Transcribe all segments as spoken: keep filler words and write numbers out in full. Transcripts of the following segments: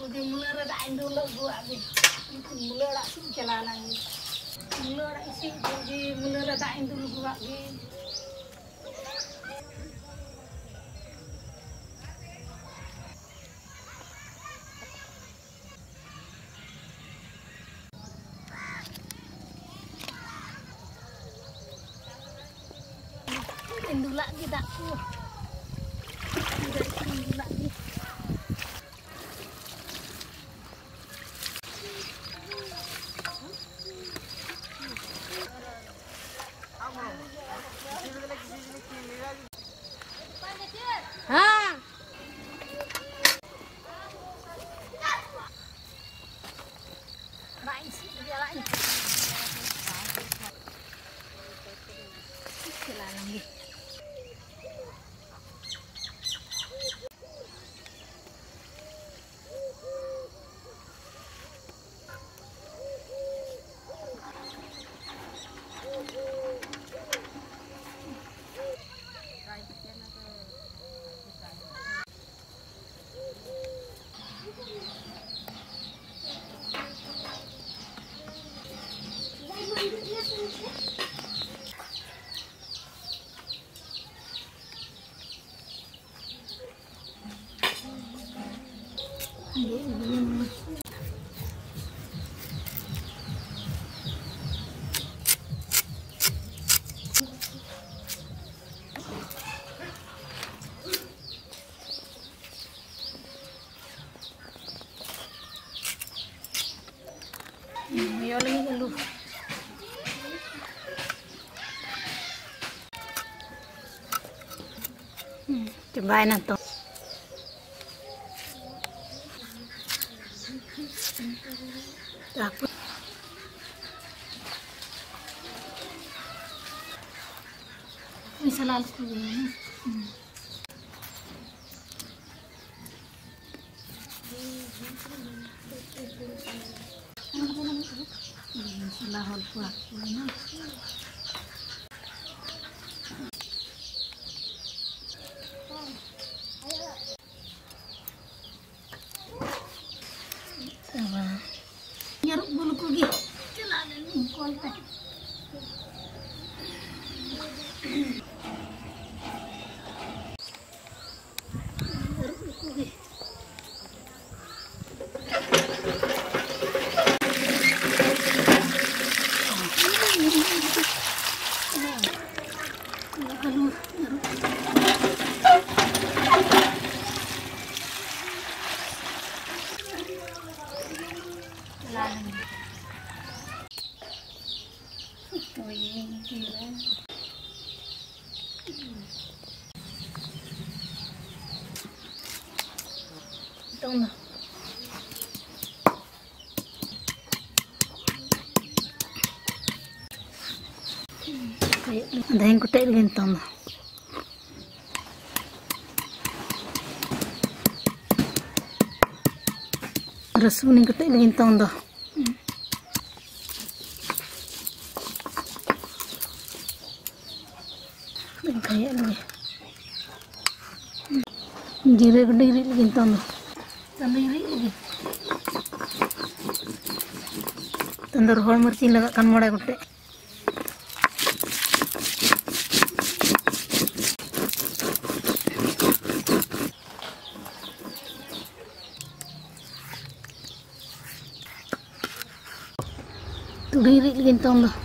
Pergi mula redain dulu gua ni. Itu mula rak sing jalanan ni. Mula rak isi pergi mula redain dulu gua ni. Dulu lagi tak tu. Dulu lagi. Ha. Baik sih dia lagi. Jalan lagi. Yo lagi dulu. Hmm, cobain atau. Takut. Misalnya aku ini. Hmm. Salah aku aku ini. Sama. Nyaruk bulu pergi. Jalan ni kontak. Tong na. Ada yang kutek dengan tong na. Rasu ni kutek dengan tong dah. Dan kayak lagi. Jira gede lagi tong dah. Sendiri lagi. Tandur hol mercin lagakan modal kutek. Tudiri lagi tong dah.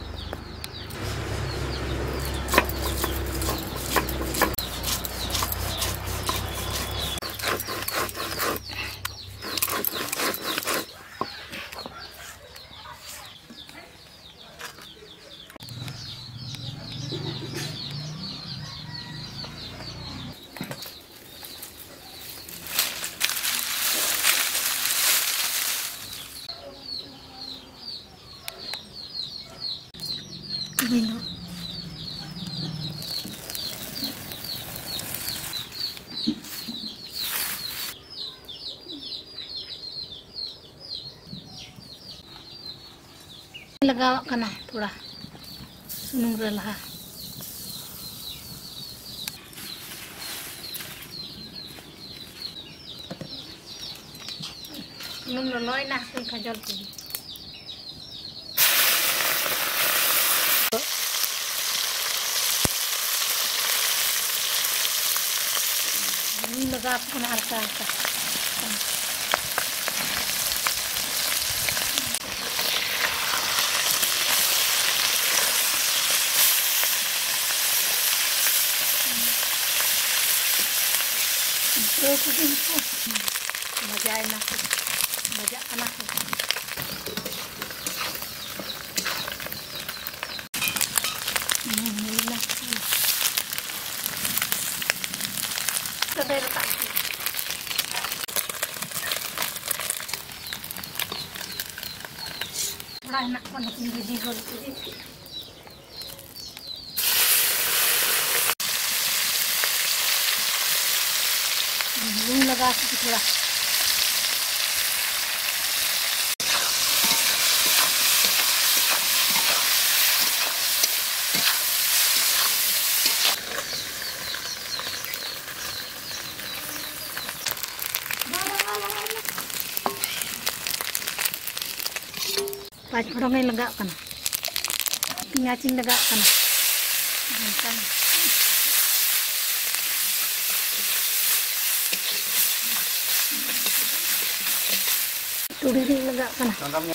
Bilo. Lagawak ka na, pura. Sunong relaha. Nung loloy na koy kajol ko. Ini lagap ko na harta-harta. Ito ko din po. Majain ako. Majak ka na ako. Muli na. Sabay na tayo. Wala na ako na pinigigol ko dito. Yung lagas ito lang. Pas perongay lega kan. Ngacing lega kan. Kan. Turi lega kan.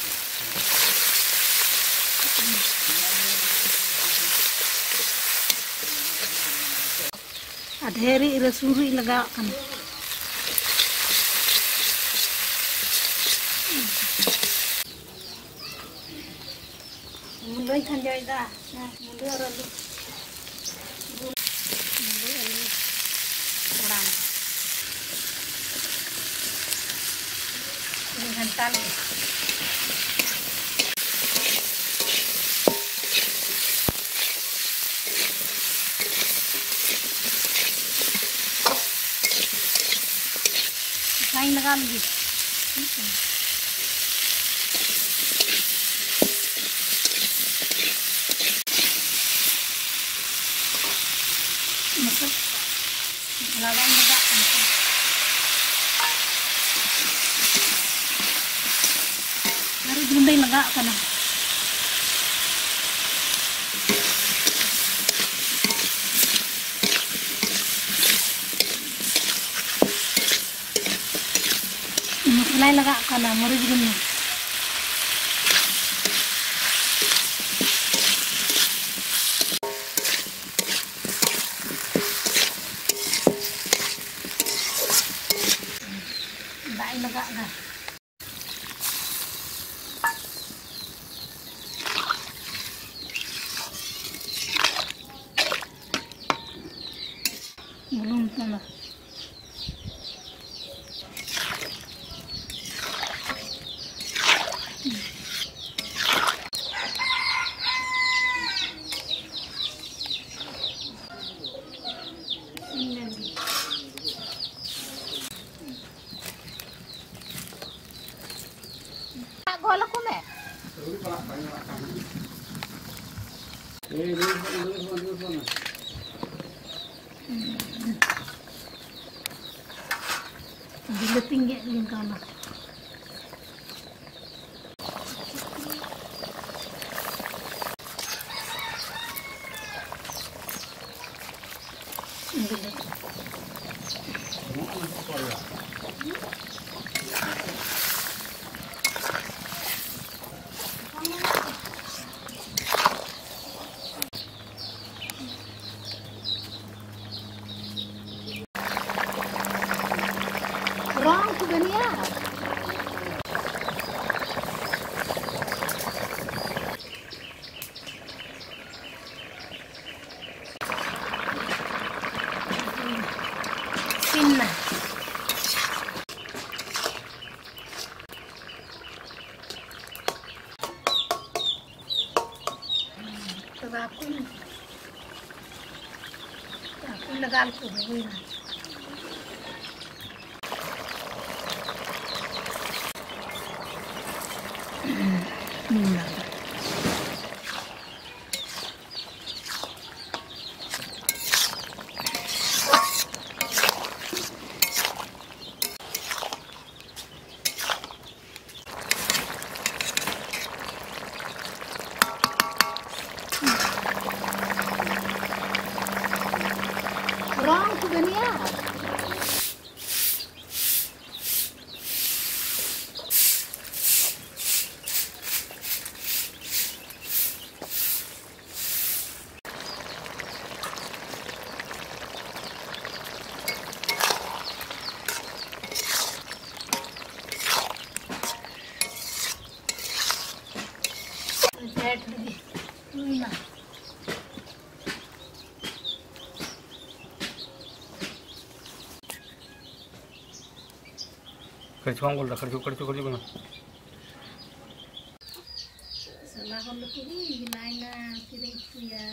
Adheri resuri lega kan. Mulai kan jai dah, nah mulai orang lu, mulai lu orang, ini santali, kain lagi lagi. Masuk lawan juga baru gundai lega kana mulai lega kana baru gundai lega dah. Belum pernah. Gol aku me. Bila tinggi ni kana. Kurang tu gania. Sinna. Aku ni, aku legal tu ni. Hmm. kan ya. Lihat lagi. Ini. kerja angkul dah kerja kerja kerja mana? Salah kalau kiri gimana kiri itu ya.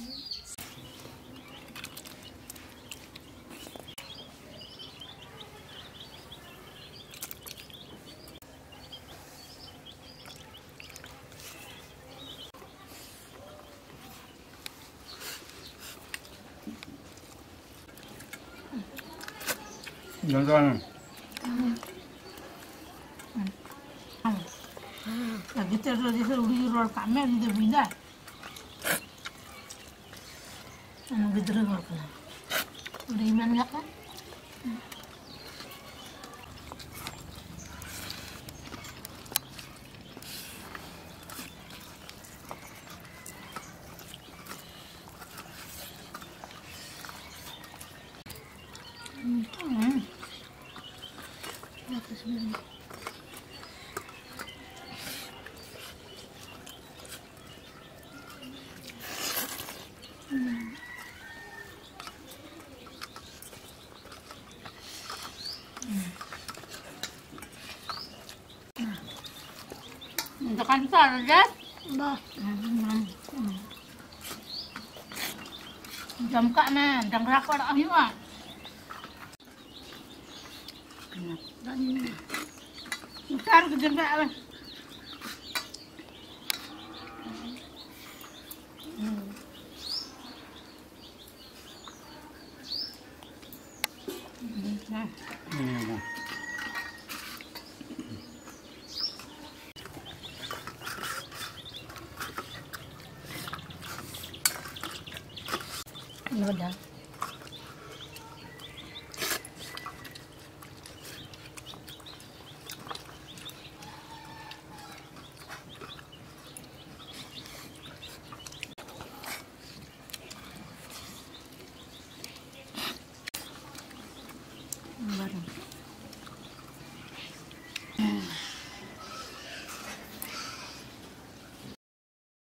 Jangan. Lagi terus dia udah roll kamera dia pindah. Anu gedre roll kan. Udah iman enggak kan? Hmm. Ya sebenarnya. Tekan sar, Dad. Bah. Jam kak man, jam berapa dah akhir ah? Dan ntar ke jam berapa? Nah. Hmm. Noda. Barang.